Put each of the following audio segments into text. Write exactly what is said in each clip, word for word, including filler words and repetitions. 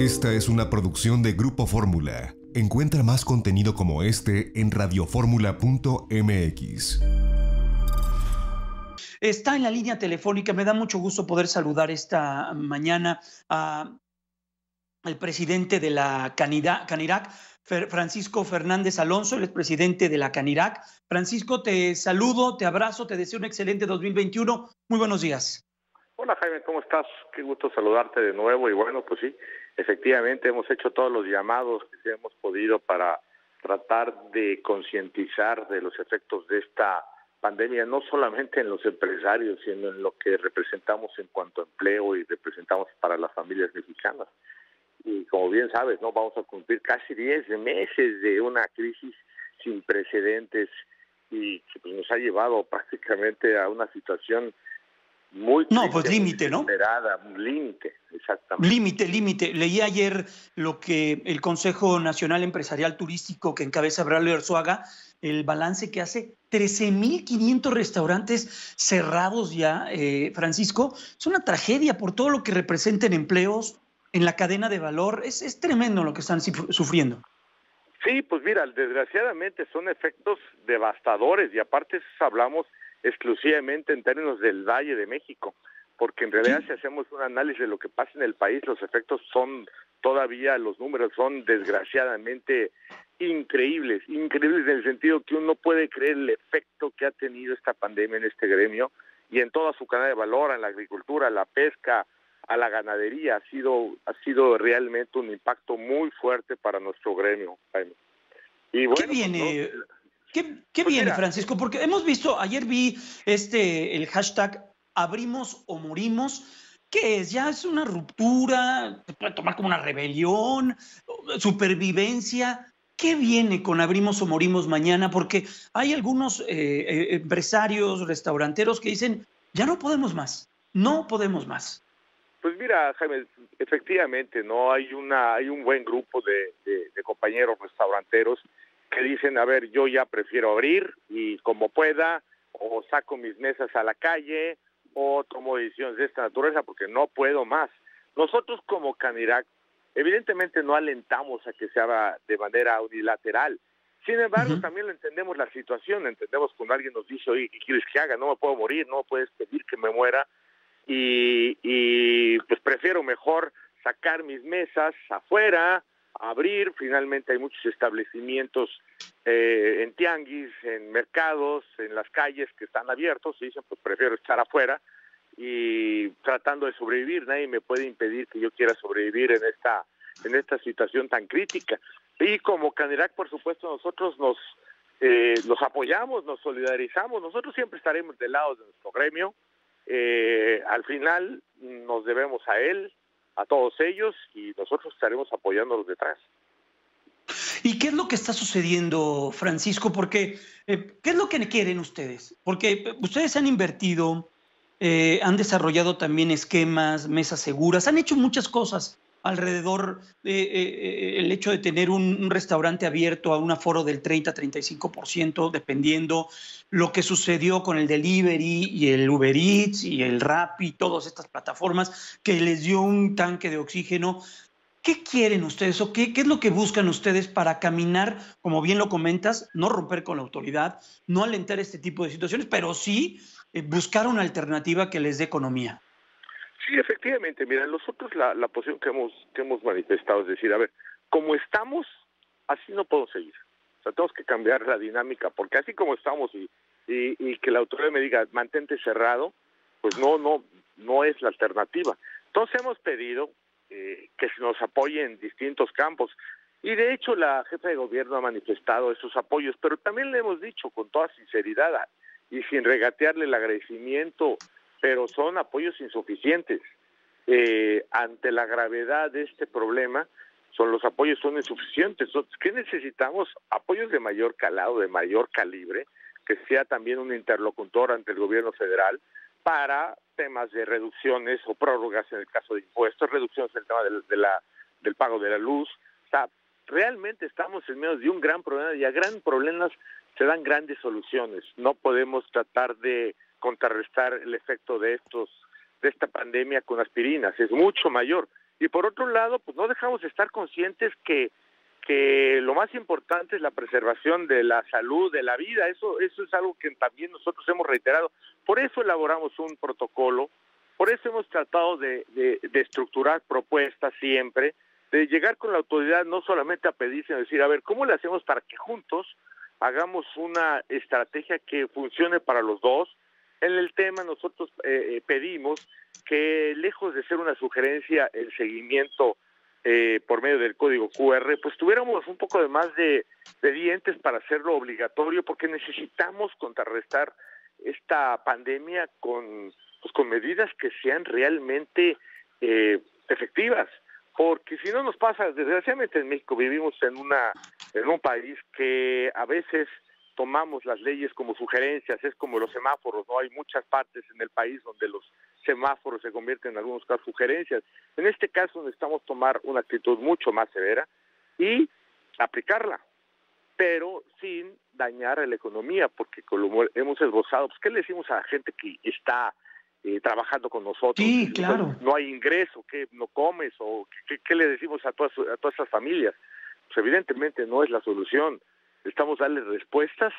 Esta es una producción de Grupo Fórmula. Encuentra más contenido como este en radioformula punto m x. Está en la línea telefónica. Me da mucho gusto poder saludar esta mañana a, al presidente de la Canira, Canirac, Fer, Francisco Fernández Alonso, el expresidente de la Canirac. Francisco, te saludo, te abrazo, te deseo un excelente dos mil veintiuno. Muy buenos días. Hola Jaime, ¿cómo estás? Qué gusto saludarte de nuevo y bueno, pues sí, efectivamente hemos hecho todos los llamados que sí hemos podido para tratar de concientizar de los efectos de esta pandemia, no solamente en los empresarios, sino en lo que representamos en cuanto a empleo y representamos para las familias mexicanas. Y como bien sabes, no vamos a cumplir casi diez meses de una crisis sin precedentes y que pues, nos ha llevado prácticamente a una situación muy no, pues límite, ¿no? Un límite, exactamente. Límite, límite. Leí ayer lo que el Consejo Nacional Empresarial Turístico que encabeza Braulio Arzuaga, el balance que hace trece mil quinientos restaurantes cerrados ya, eh, Francisco. Es una tragedia por todo lo que representa en empleos, en la cadena de valor. Es, es tremendo lo que están sufriendo. Sí, pues mira, desgraciadamente son efectos devastadores y aparte hablamos exclusivamente en términos del Valle de México, porque en realidad si hacemos un análisis de lo que pasa en el país, los efectos son todavía, los números son desgraciadamente increíbles, increíbles en el sentido que uno no puede creer el efecto que ha tenido esta pandemia en este gremio y en toda su cadena de valor, en la agricultura, la pesca, a la ganadería, ha sido, ha sido realmente un impacto muy fuerte para nuestro gremio, Jaime. Y bueno, ¿qué viene? Pues, ¿no? ¿Qué, qué pues viene, mira, Francisco? Porque hemos visto, ayer vi este el hashtag abrimos o morimos. ¿Qué es? ¿Ya es una ruptura? ¿Se puede tomar como una rebelión? ¿Supervivencia? ¿Qué viene con abrimos o morimos mañana? Porque hay algunos eh, eh, empresarios, restauranteros que dicen, ya no podemos más, no podemos más. Pues mira, Jaime, efectivamente, no hay una hay un buen grupo de, de, de compañeros restauranteros que dicen, a ver, yo ya prefiero abrir y como pueda, o saco mis mesas a la calle, o tomo decisiones de esta naturaleza porque no puedo más. Nosotros como Canirac, evidentemente no alentamos a que se haga de manera unilateral. Sin embargo, uh-huh. también lo entendemos la situación, entendemos cuando alguien nos dice, oye, ¿qué quieres que haga? No me puedo morir, no me puedes pedir que me muera, y, y pues prefiero mejor sacar mis mesas afuera, abrir. Finalmente hay muchos establecimientos eh, en tianguis, en mercados, en las calles que están abiertos y dicen, pues prefiero estar afuera y tratando de sobrevivir. Nadie me puede impedir que yo quiera sobrevivir en esta en esta situación tan crítica. Y como Canirac, por supuesto, nosotros nos eh, los apoyamos, nos solidarizamos. Nosotros siempre estaremos del lado de nuestro gremio. Eh, al final nos debemos a él, a todos ellos, y nosotros estaremos apoyándolos detrás. ¿Y qué es lo que está sucediendo, Francisco? Porque, eh, ¿qué es lo que quieren ustedes? Porque ustedes han invertido, eh, han desarrollado también esquemas, mesas seguras, han hecho muchas cosas alrededor del de, eh, hecho de tener un, un restaurante abierto a un aforo del treinta a treinta y cinco por ciento, dependiendo lo que sucedió con el delivery y el Uber Eats y el Rappi, todas estas plataformas que les dio un tanque de oxígeno. ¿Qué quieren ustedes o qué, qué es lo que buscan ustedes para caminar, como bien lo comentas, no romper con la autoridad, no alentar este tipo de situaciones, pero sí eh, buscar una alternativa que les dé economía? Sí, efectivamente. Mira, nosotros la, la posición que hemos que hemos manifestado es decir, a ver, como estamos, así no podemos seguir. O sea, tenemos que cambiar la dinámica, porque así como estamos y, y, y que la autoridad me diga, mantente cerrado, pues no, no, no es la alternativa. Entonces hemos pedido eh, que se nos apoye en distintos campos. Y de hecho la jefa de gobierno ha manifestado esos apoyos, pero también le hemos dicho con toda sinceridad y sin regatearle el agradecimiento, pero son apoyos insuficientes. Eh, ante la gravedad de este problema, son los apoyos son insuficientes. ¿Qué necesitamos? Apoyos de mayor calado, de mayor calibre, que sea también un interlocutor ante el gobierno federal para temas de reducciones o prórrogas en el caso de impuestos, reducciones en el tema de, de la, del pago de la luz. O sea, realmente estamos en medio de un gran problema y a grandes problemas se dan grandes soluciones. No podemos tratar de contrarrestar el efecto de estos de esta pandemia con aspirinas, es mucho mayor Y por otro lado, pues no dejamos de estar conscientes que, que lo más importante es la preservación de la salud, de la vida. Eso, eso es algo que también nosotros hemos reiterado. Por eso elaboramos un protocolo, por eso hemos tratado de, de, de estructurar propuestas siempre, de llegar con la autoridad no solamente a pedir, sino decir, a ver, ¿cómo le hacemos para que juntos hagamos una estrategia que funcione para los dos? En el tema nosotros eh, pedimos que, lejos de ser una sugerencia, el seguimiento eh, por medio del código cu erre, pues tuviéramos un poco de más de, de dientes para hacerlo obligatorio, porque necesitamos contrarrestar esta pandemia con, pues, con medidas que sean realmente eh, efectivas. Porque si no nos pasa, desgraciadamente en México vivimos en una en un país que a veces tomamos las leyes como sugerencias, es como los semáforos, ¿no? Hay muchas partes en el país donde los semáforos se convierten en algunos casos sugerencias. En este caso necesitamos tomar una actitud mucho más severa y aplicarla, pero sin dañar a la economía, porque como hemos esbozado, pues ¿qué le decimos a la gente que está eh, trabajando con nosotros? Sí, claro. No, no hay ingreso, ¿qué no comes? ¿O qué, qué le decimos a todas, a todas esas familias? Pues evidentemente no es la solución. Necesitamos darles respuestas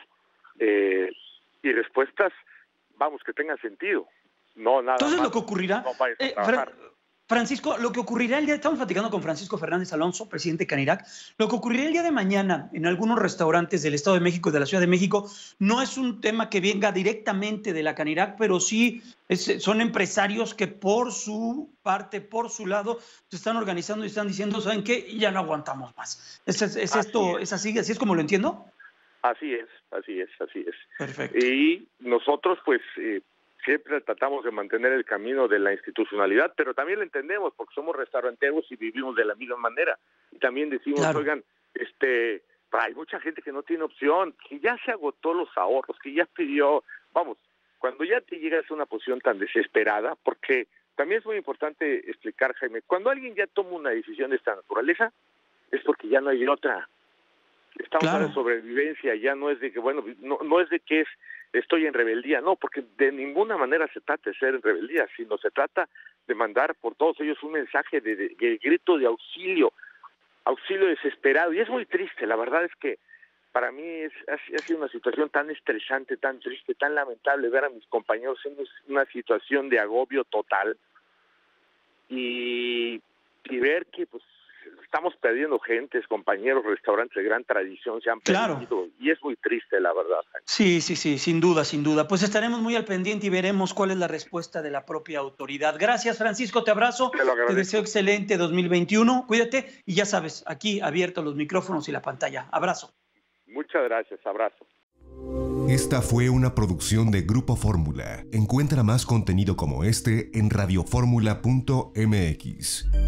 eh, y respuestas, vamos, que tengan sentido. No, nada Entonces más, lo que ocurrirá, no vayas a eh, trabajar. Fra Francisco, lo que ocurrirá el día, estamos platicando con Francisco Fernández Alonso, presidente de Canirac, lo que ocurrirá el día de mañana en algunos restaurantes del Estado de México y de la Ciudad de México no es un tema que venga directamente de la Canirac, pero sí es, son empresarios que por su parte, por su lado, se están organizando y están diciendo, ¿saben qué? Ya no aguantamos más. ¿Es, es, es esto, es. es así, así es como lo entiendo? Así es, así es, así es. Perfecto. Y nosotros, pues, eh, siempre tratamos de mantener el camino de la institucionalidad, pero también lo entendemos porque somos restauranteros y vivimos de la misma manera. Y también decimos, claro, oigan, este, hay mucha gente que no tiene opción, que ya se agotó los ahorros, que ya pidió, vamos, cuando ya te llegas a una posición tan desesperada, porque también es muy importante explicar, Jaime, cuando alguien ya toma una decisión de esta naturaleza, es porque ya no hay otra. Estamos claro. en sobrevivencia, ya no es de que, bueno, no, no es de que es estoy en rebeldía, no, porque de ninguna manera se trata de ser en rebeldía, sino se trata de mandar por todos ellos un mensaje de, de, de grito de auxilio, auxilio desesperado, y es muy triste, la verdad es que para mí es, ha, ha sido una situación tan estresante, tan triste, tan lamentable ver a mis compañeros en una situación de agobio total, y, y ver que pues estamos perdiendo gentes, compañeros, restaurantes de gran tradición se han perdido, claro. Y es muy triste, la verdad. Sí, sí, sí, sin duda, sin duda. Pues estaremos muy al pendiente y veremos cuál es la respuesta de la propia autoridad. Gracias, Francisco, te abrazo, te, te deseo excelente dos mil veintiuno, cuídate y ya sabes, aquí abiertos los micrófonos y la pantalla. Abrazo. Muchas gracias, abrazo. Esta fue una producción de Grupo Fórmula. Encuentra más contenido como este en radio fórmula punto m x.